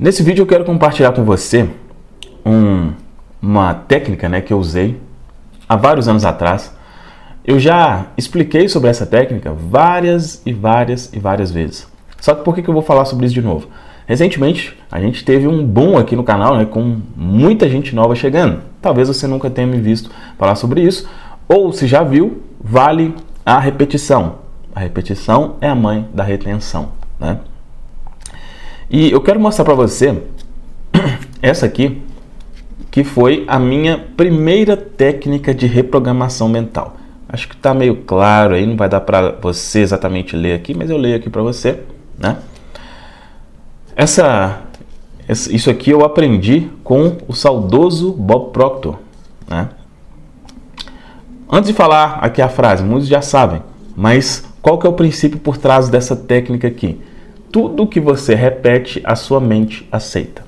Nesse vídeo eu quero compartilhar com você uma técnica, né, que eu usei há vários anos atrás. Eu já expliquei sobre essa técnica várias vezes. Só que por que eu vou falar sobre isso de novo? Recentemente a gente teve um boom aqui no canal, né, com muita gente nova chegando. Talvez você nunca tenha me visto falar sobre isso, ou se já viu, vale a repetição. A repetição é a mãe da retenção, né? E eu quero mostrar para você essa aqui, que foi a minha primeira técnica de reprogramação mental. Acho que está meio claro aí, não vai dar para você exatamente ler aqui, mas eu leio aqui para você, né? Isso aqui eu aprendi com o saudoso Bob Proctor, né? Antes de falar aqui a frase, muitos já sabem, mas qual que é o princípio por trás dessa técnica aqui? Tudo que você repete, a sua mente aceita.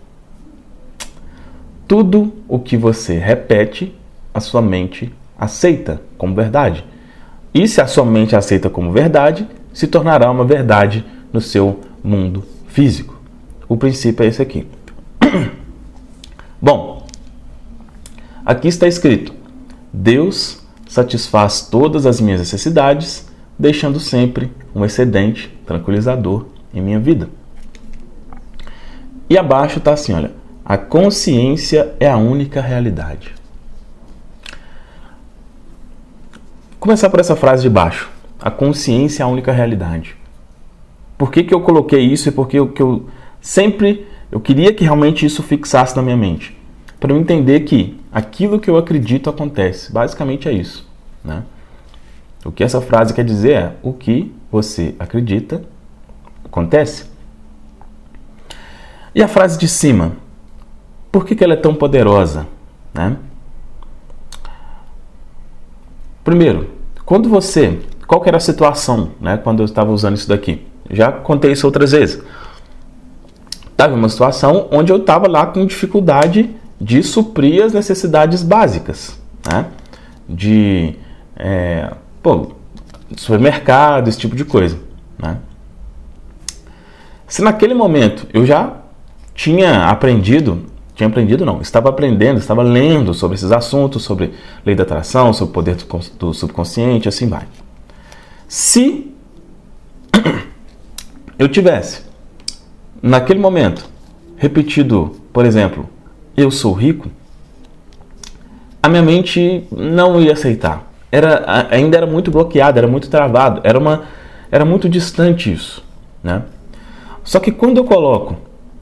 Tudo o que você repete, a sua mente aceita como verdade. E se a sua mente aceita como verdade, se tornará uma verdade no seu mundo físico. O princípio é esse aqui. Bom, aqui está escrito: Deus satisfaz todas as minhas necessidades, deixando sempre um excedente tranquilizador em minha vida. E abaixo está assim, olha: a consciência é a única realidade. Vou começar por essa frase de baixo. A consciência é a única realidade. Por que eu coloquei isso e porque eu queria que realmente isso fixasse na minha mente? Para eu entender que aquilo que eu acredito acontece. Basicamente é isso, né? O que essa frase quer dizer é: o que você acredita acontece. E a frase de cima, por que ela é tão poderosa, né? Primeiro, qual que era a situação, né, quando eu estava usando isso daqui? Já contei isso outras vezes. Estava em uma situação onde eu estava lá com dificuldade de suprir as necessidades básicas, né? De supermercado, esse tipo de coisa, né? Se naquele momento eu já estava aprendendo, estava lendo sobre esses assuntos, sobre lei da atração, sobre o poder do subconsciente, assim vai. Se eu tivesse, naquele momento, repetido, por exemplo, eu sou rico, a minha mente não ia aceitar. Ainda era muito bloqueado, era muito travado, era muito distante isso, né? Só que quando eu coloco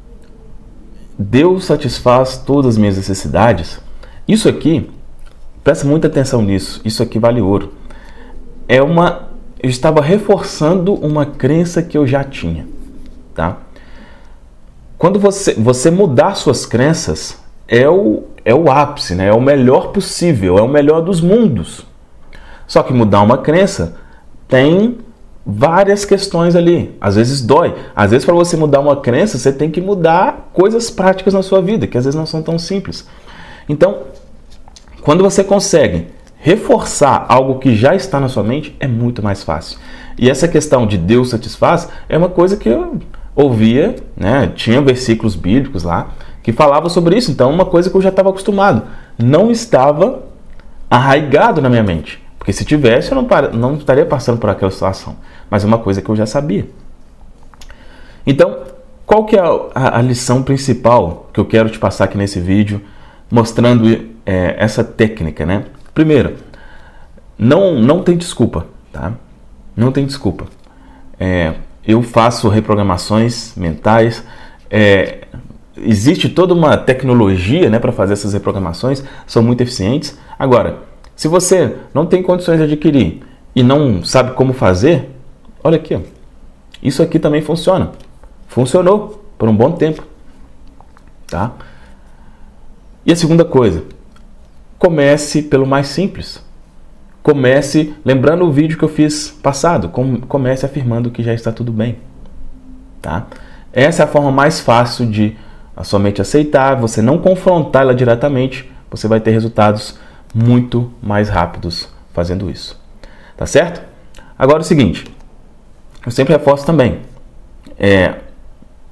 Deus satisfaz todas as minhas necessidades, isso aqui, presta muita atenção nisso, isso aqui vale ouro. Eu estava reforçando uma crença que eu já tinha, tá? Quando você mudar suas crenças, é o ápice, né? É o melhor possível, é o melhor dos mundos. Só que mudar uma crença tem várias questões ali. Às vezes dói. Às vezes, para você mudar uma crença, você tem que mudar coisas práticas na sua vida, que às vezes não são tão simples. Então, quando você consegue reforçar algo que já está na sua mente, é muito mais fácil. E essa questão de Deus satisfaz é uma coisa que eu ouvia, né? Tinha versículos bíblicos lá que falavam sobre isso. Então, uma coisa que eu já estava acostumado. Não estava arraigado na minha mente. Porque se tivesse, eu não estaria passando por aquela situação. Mas é uma coisa que eu já sabia. Então, qual que é a lição principal que eu quero te passar aqui nesse vídeo, mostrando essa técnica, né? Primeiro, não tem desculpa, tá? Não tem desculpa. Eu faço reprogramações mentais. Existe toda uma tecnologia, né, para fazer essas reprogramações. São muito eficientes. Agora, se você não tem condições de adquirir e não sabe como fazer, olha aqui, ó. Isso aqui também funciona. Funcionou por um bom tempo, tá? E a segunda coisa, comece pelo mais simples. Comece, lembrando o vídeo que eu fiz passado, comece afirmando que já está tudo bem, tá? Essa é a forma mais fácil de a sua mente aceitar, você não confrontar ela diretamente, você vai ter resultados muito mais rápidos fazendo isso, tá certo? Agora o seguinte, eu sempre reforço também,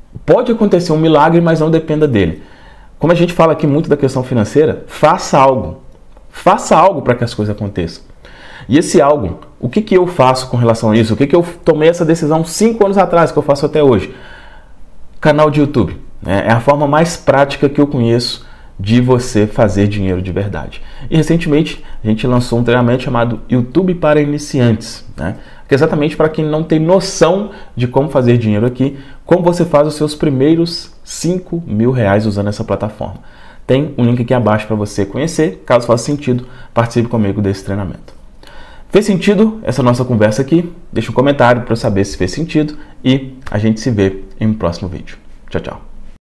Pode acontecer um milagre, mas não dependa dele. Como a gente fala aqui muito da questão financeira, faça algo. Faça algo para que as coisas aconteçam. E esse algo, o que eu faço com relação a isso? O que eu tomei essa decisão 5 anos atrás, que eu faço até hoje? Canal de YouTube. É a forma mais prática que eu conheço de você fazer dinheiro de verdade. E recentemente a gente lançou um treinamento chamado YouTube para Iniciantes, né? Que é exatamente para quem não tem noção de como fazer dinheiro aqui, como você faz os seus primeiros 5 mil reais usando essa plataforma. Tem um link aqui abaixo para você conhecer. Caso faça sentido, participe comigo desse treinamento. Fez sentido essa nossa conversa aqui? Deixa um comentário para eu saber se fez sentido e a gente se vê em um próximo vídeo. Tchau, tchau.